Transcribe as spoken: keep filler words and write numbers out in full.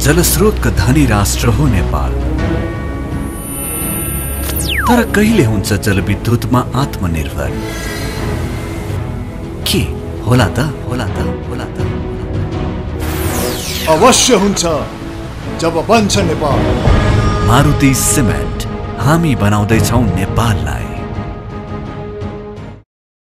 जलस्रोतका धनी राष्ट्र हो नेपाल, तर कहिले हुन्छ जलविद्युतमा आत्मनिर्भर? के होला त होला त होला त अवश्य हुन्छ जब बन्छ नेपाल। मारुति सिमेन्ट, हामी बनाउँदै छौं नेपाललाई।